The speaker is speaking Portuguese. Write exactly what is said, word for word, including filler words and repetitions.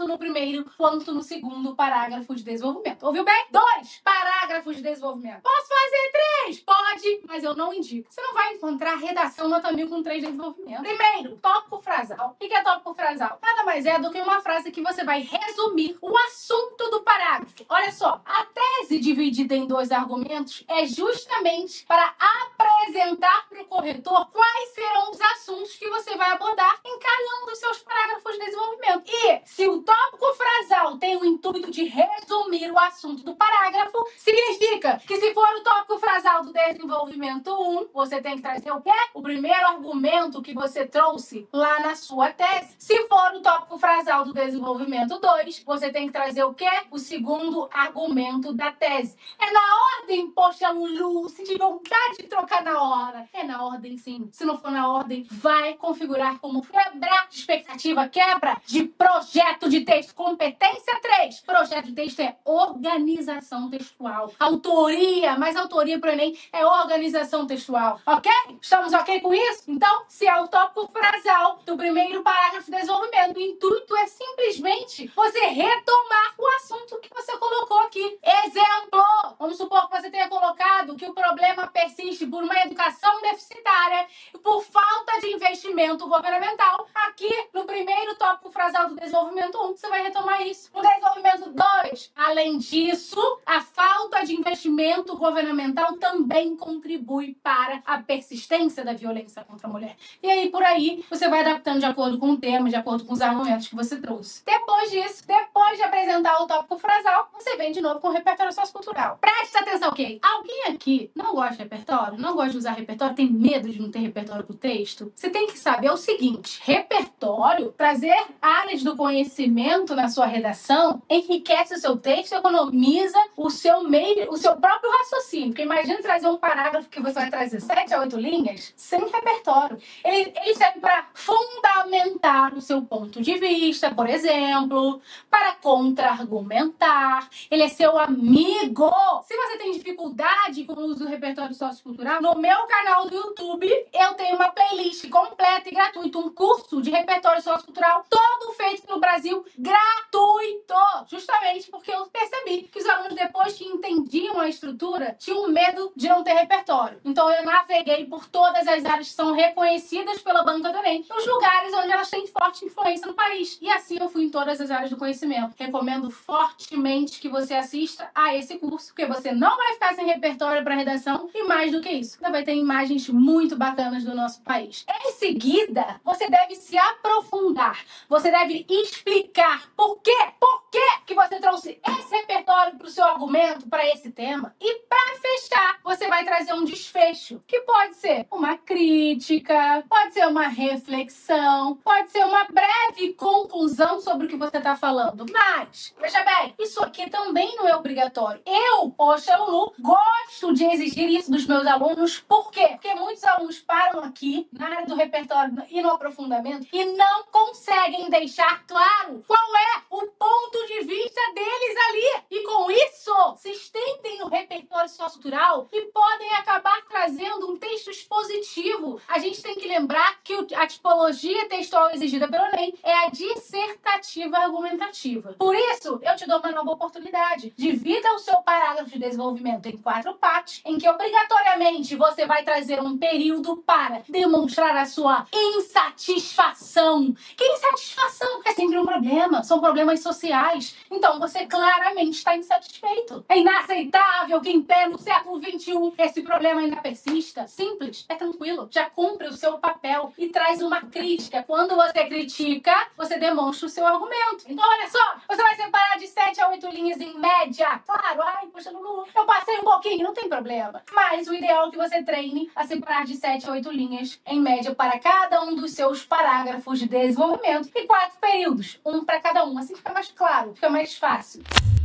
tanto no primeiro quanto no segundo parágrafo de desenvolvimento. Ouviu bem? Dois parágrafos de desenvolvimento. Posso fazer três? Pode, mas eu não indico. Você não vai encontrar redação nota mil com três de desenvolvimento. Primeiro, tópico frasal. O que é tópico frasal? Nada mais é do que uma frase que você vai resumir o assunto do parágrafo. Olha só, a tese dividida em dois argumentos é justamente para apresentar para o corretor quais serão os assuntos que você vai abordar em cada um dos seus parágrafos de desenvolvimento. E se o tópico frasal tem o intuito de resumir o assunto do parágrafo, significa que se for o tópico frasal do desenvolvimento um, você tem que trazer o quê? O primeiro argumento que você trouxe lá na sua tese. Se for o tópico frasal do desenvolvimento dois, você tem que trazer o quê? O segundo argumento da tese. É na ordem, poxa, Lulu, se tiver vontade de trocar na hora. É na ordem, sim. Se não for na ordem, vai configurar como quebra de expectativa, quebra de projeto de texto. Competência três. Projeto de texto é organização textual. Autoria, mas autoria para o Enem é organização textual. Ok? Estamos ok com isso? Então, se é o tópico frasal do primeiro parágrafo de desenvolvimento, o intuito é simplesmente você retomar o assunto que você colocou aqui. Exemplo! Vamos supor que você tenha colocado que o problema persiste por uma educação deficitária e por falta de investimento governamental. Aqui, no primeiro tópico frasal do desenvolvimento um, você vai retomar isso. No desenvolvimento dois, além disso, a falta de investimento governamental também contribui para a persistência da violência contra a mulher. E aí, por aí, você vai adaptando de acordo com o tema, de acordo com os argumentos que você trouxe. Depois disso, depois de apresentar o tópico frasal, você vem de novo com o repertório sociocultural. Preste atenção, ok? Alguém aqui não gosta de repertório? Não gosta de usar repertório? Tem medo de não ter repertório pro texto? Você tem que saber o seguinte: repertório, trazer áreas do conhecimento na sua redação, enriquece o seu texto, economiza o seu meio, o seu próprio raciocínio. Porque imagina trazer um parágrafo que você vai trazer sete a oito linhas sem repertório. Ele, ele serve para fundamentar o seu ponto de vista, por exemplo, para contra-argumentar. Ele é seu amigo. Se você tem dificuldade com o uso do repertório sociocultural, no meu canal do YouTube eu tenho uma playlist completa e gratuita, um curso de repertório sociocultural todo feito pelo Brasil, gratuito! Justamente porque eu percebi que os alunos, depois que entendiam a estrutura, tinham medo de não ter repertório. Então eu naveguei por todas as áreas que são reconhecidas pela banca do Enem, os lugares onde elas têm forte influência no país. E assim eu fui em todas as áreas do conhecimento. Recomendo fortemente que você assista a esse curso, porque você não vai ficar sem repertório para redação e, mais do que isso, ainda vai ter imagens muito bacanas do nosso país. Em seguida, você deve se aprofundar. Você deve explicar por quê, por quê que você trouxe esse repertório para o seu argumento, para esse tema. E para fechar, você vai trazer um desfecho, que pode ser uma crítica, pode ser uma reflexão, pode ser uma breve conclusão sobre o que você está falando. Mas, veja bem, isso aqui também não é obrigatório. Eu, poxa, Lulu, gosto de exigir isso dos meus alunos. Por quê? Porque muitos alunos param aqui, na área do repertório e no aprofundamento, e não conseguem deixar claro qual é o ponto de vista deles ali. E com isso, se estendem no repertório sociocultural e podem acabar trazendo um texto expositivo. A gente tem que lembrar que a tipologia textual exigida pelo Enem é a dissertativa argumentativa. Por isso, eu te dou uma nova oportunidade. Divida o seu parágrafo de desenvolvimento em quatro partes, em que obrigatoriamente você vai trazer um período para demonstrar a sua insatisfação. Que insatisfação? É sempre um problema. São problemas sociais. Então, você claramente está insatisfeito. É inaceitável que em pleno século vinte e um esse problema ainda persista. Simples, é tranquilo. Já cumpre o seu papel e traz uma crítica. Quando você critica, você demonstra o seu argumento. Então, olha só, você vai separar de sete a oito linhas em média. Claro, ai, poxa, Lulu, eu passei um pouquinho, não tem problema. Mas o ideal é que você treine a separar de sete a oito linhas em média para cada um dos seus parágrafos de desenvolvimento e quatro períodos, um para cada um. Assim fica mais claro, fica mais fácil.